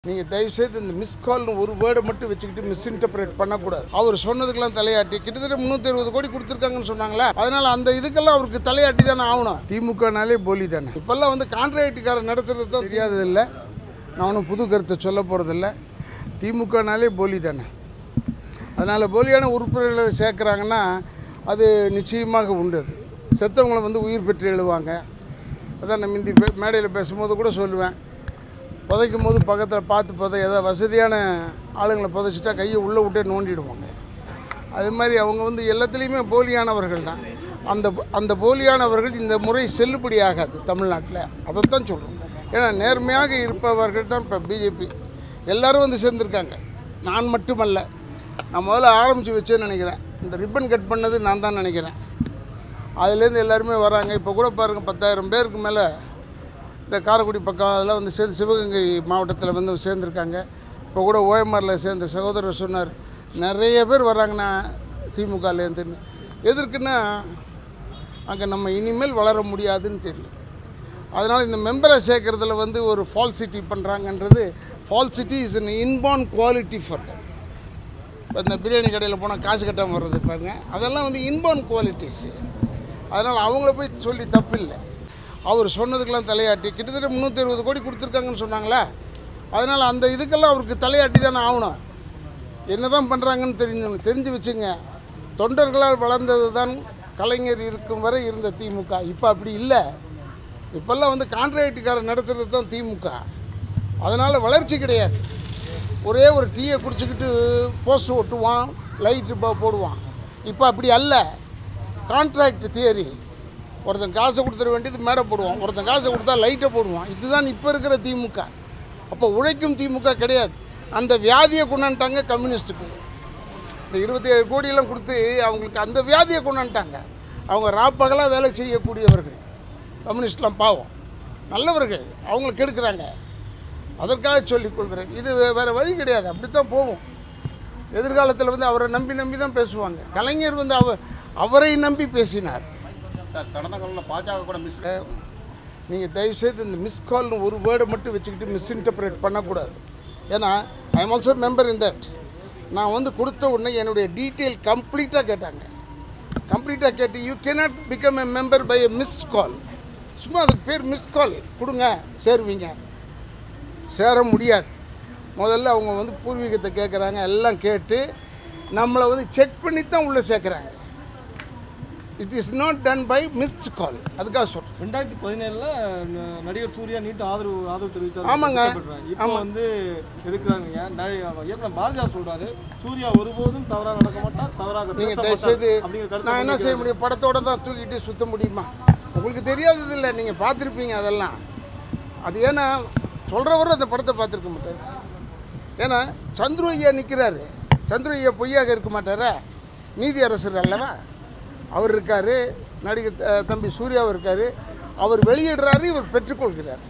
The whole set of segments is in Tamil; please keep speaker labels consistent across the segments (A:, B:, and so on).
A: நீங்கள் தயவுசெய்து இந்த மிஸ் கால்னு ஒரு வேர்டை மட்டும் வச்சுக்கிட்டு மிஸ்இன்டர்பிரேட் பண்ணக்கூடாது. அவர் சொன்னதுக்கெல்லாம் தலையாட்டி கிட்டத்தட்ட 360 கோடி கொடுத்துருக்காங்கன்னு சொன்னாங்களா, அதனால் அந்த இதுக்கெல்லாம் அவருக்கு தலையாட்டி தானே ஆகணும். திமுகனாலே போலி தானே. இப்போல்லாம் வந்து கான்ட்ராக்டுக்காரர் நடத்துறது தான் தெரியாததில்லை. நான் ஒன்றும் புது கருத்தை சொல்ல போகிறதில்ல. திமுகனாலே போலி தானே. அதனால் போலியான உறுப்பினர்களை சேர்க்குறாங்கன்னா அது நிச்சயமாக உண்டு. அது செத்தவங்களை வந்து உயிர் பெற்று எழுவாங்க. அதான் நான் முந்தி மேடையில் பேசும்போது கூட சொல்லுவேன், புதைக்கும் போது பக்கத்தில் பார்த்து ஏதாவது வசதியான ஆளுங்களை புதைச்சிட்டா கையை உள்ளே விட்டே நோண்டிடுவாங்க. அது மாதிரி அவங்க வந்து எல்லாத்துலேயுமே போலியானவர்கள் தான். அந்த போலியானவர்கள் இந்த முறை செல்லுபடி ஆகாது தமிழ்நாட்டில். அதைத்தான் சொல்கிறோம். ஏன்னா நேர்மையாக இருப்பவர்கள் தான் இப்போ பிஜேபி எல்லோரும் வந்து சேர்ந்துருக்காங்க. நான் மட்டுமல்ல, நான் முதல்ல ஆரம்பித்து வச்சேன்னு நினைக்கிறேன். இந்த ரிப்பன் கட் பண்ணது நான் தான் நினைக்கிறேன். அதுலேருந்து எல்லாருமே வராங்க. இப்போ கூட பாருங்கள், 10,000 பேருக்கு மேலே இந்த காரைக்குடி பக்கம் அதெல்லாம் வந்து சேர்ந்து சிவகங்கை மாவட்டத்தில் வந்து சேர்ந்துருக்காங்க. இப்போ கூட ஓஎம்ஆரில் சேர்ந்த சகோதரர் சொன்னார், நிறைய பேர் வராங்கண்ணா திமுகலேருந்துன்னு. எதற்குன்னா அங்கே நம்ம இனிமேல் வளர முடியாதுன்னு தெரியும். அதனால் இந்த மெம்பரை சேர்க்குறதுல வந்து ஒரு ஃபால்சிட்டி பண்ணுறாங்கன்றது, falsity is an inborn quality for that. இப்போ இந்த பிரியாணி கடையில் போனால் காசு கட்டாமல் வர்றது பாருங்க, அதெல்லாம் வந்து இன்பார்ன் குவாலிட்டிஸ். அதனால் அவங்கள போய் சொல்லி தப்பு இல்லை. அவர் சொன்னதுக்கெல்லாம் தலையாட்டி கிட்டத்தட்ட 360 கோடி கொடுத்துருக்காங்கன்னு சொன்னாங்களா, அதனால் அந்த இதுக்கெல்லாம் அவருக்கு தலையாட்டி தானே ஆகணும். என்ன தான் பண்ணுறாங்கன்னு தெரிஞ்சு வச்சுங்க. தொண்டர்களால் வளர்ந்தது தான் கலைஞர் இருக்கும் வரை இருந்த திமுக. இப்போ அப்படி இல்லை. இப்போல்லாம் வந்து கான்ட்ராக்டுக்காரர் நடத்துறது தான் திமுக. அதனால் வளர்ச்சி கிடையாது. ஒரே ஒரு டீயை குடிச்சிக்கிட்டு போஸ்ட் ஒட்டுவான், லைட்டு போடுவான். இப்போ அப்படி அல்ல. Contract theory. ஒருத்தன் காசை கொடுத்துட வேண்டியது மேடை போடுவான், ஒருத்தன் காசை கொடுத்தா லைட்டை போடுவான். இதுதான் இப்போ இருக்கிற திமுக. அப்போ உழைக்கும் திமுக கிடையாது. அந்த வியாதியை கொண்டாந்துட்டாங்க கம்யூனிஸ்ட்டுக்கு. இந்த 27 கோடியெல்லாம் கொடுத்து அவங்களுக்கு அந்த வியாதியை கொண்டாந்துட்டாங்க. அவங்க ராப்பகலாக வேலை செய்யக்கூடியவர்கள். கம்யூனிஸ்ட்லாம் பாவம் நல்லவர்கள், அவங்களை கெடுக்கிறாங்க. அதற்காக சொல்லிக்கொள்கிறேன். இது வேறு வழி கிடையாது. அப்படித்தான் போகும். எதிர்காலத்தில் வந்து அவரை நம்பி தான் பேசுவாங்க. கலைஞர் வந்து அவரை நம்பி பேசினார்.
B: கடந்த காலில் பாஜக கூட
A: நீங்கள் தயவுசெய்து இந்த மிஸ் கால்னு ஒரு வேர்டை மட்டும் வச்சுக்கிட்டு மிஸ்இன்டர்பிரேட் பண்ணக்கூடாது. ஏன்னா I am also member in that. நான் வந்து கொடுத்த உடனே என்னுடைய டீட்டெயில் கம்ப்ளீட்டாக கேட்டாங்க. கம்ப்ளீட்டாக கேட்டு you cannot become a member by a missed call. சும்மா அதுக்கு பேர் மிஸ்ட் கால் கொடுங்க சேருவீங்க. சேர முடியாது. முதல்ல அவங்க வந்து பூர்வீகத்தை கேட்குறாங்க. எல்லாம் கேட்டு நம்மளை வந்து செக் பண்ணி தான் உள்ளே சேர்க்குறாங்க. It is not done by missed call. அதுக்காக சொல்கிறேன்.
C: 2017 நடிகர் சூர்யா நீட்டு ஆதரவு தெரிவித்தார்.
A: ஆமாங்க.
C: இப்போ வந்து எதுக்குறாங்க பாரதியா சொல்கிறாரு, சூர்யா ஒருபோதும் தவறாக நடக்க மாட்டார், தவறாக.
A: நீங்கள் தயவுசெய்து நான் என்ன செய்ய முடியும்? படத்தோடு தான் தூக்கிட்டு சுற்ற முடியுமா? உங்களுக்கு தெரியாதது இல்லை, நீங்கள் பார்த்துருப்பீங்க அதெல்லாம். அது ஏன்னா சொல்கிறவரும் அந்த படத்தை பார்த்துருக்க மாட்டார். ஏன்னா சந்துரு ஐயா நிற்கிறாரு. சந்துரு ஐயா பொய்யாக இருக்க மாட்டாரா? நீதி அரசர் அல்லவா அவர் இருக்கார். நடிகர் தம்பி சூர்யாவும் இருக்கார். அவர் வெளியிடுறாரு, இவர் பெற்றுக்கொள்கிறார்.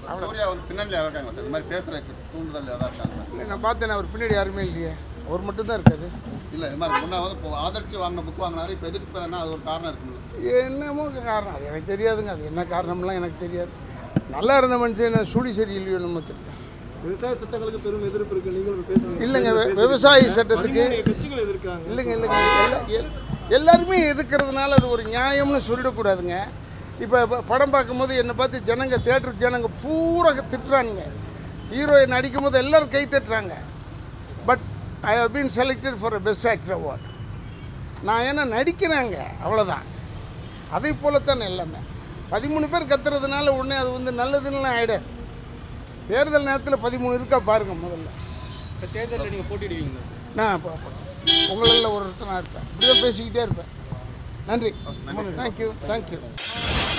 A: இல்லை, நான் பார்த்தேன். அவர் பின்னாடி யாருமே இல்லையே, அவர் மட்டும்தான் இருக்காரு.
B: இல்லை, இது மாதிரி முன்னாவது ஆதரிச்சு வாங்கின புக் வாங்கினாரு, இப்போ எதிர்ப்புனா அது ஒரு காரணம் இருக்குங்க.
A: என்னமோ காரணம், அது எனக்கு தெரியாதுங்க. அது என்ன காரணம்லாம் எனக்கு தெரியாது. நல்லா இருந்த மனுஷன் சூழி சரியில்லையோ நம்ம தெரியல.
C: விவசாய சட்டங்களுக்கு பெரும் எதிர்ப்பு இருக்கு. நீங்கள் பேசுங்க.
A: இல்லைங்க, விவசாய சட்டத்துக்கு
C: கட்சிகள் எதிர்க்காங்க.
A: இல்லைங்க, எல்லாருமே எதிர்க்கிறதுனால அது ஒரு நியாயம்னு சொல்லிடக்கூடாதுங்க. இப்போ படம் பார்க்கும்போது என்னை பார்த்து ஜனங்க, தேட்டருக்கு ஜனங்க பூரா திட்டுறானுங்க. ஹீரோயின் நடிக்கும் போது எல்லோரும் கை தட்டுறாங்க. But I have been selected for a best actor award. நான் ஏன்னா நடிக்கிறாங்க, அவ்வளோதான். அதே போலத்தான் எல்லாமே. 13 பேர் கத்துறதுனால உடனே அது வந்து நல்லதுன்னு ஆகிடாது. தேர்தல் நேரத்தில் 13 இருக்கா பாருங்கள். முதல்ல
C: தேர்தலில் நீங்கள் போட்டிடுவீங்க.
A: நான் உங்களில் ஒருத்தர் நான் இருப்பேன். இப்படி தான் பேசிக்கிட்டே இருப்பேன். நன்றி. தேங்க்யூ.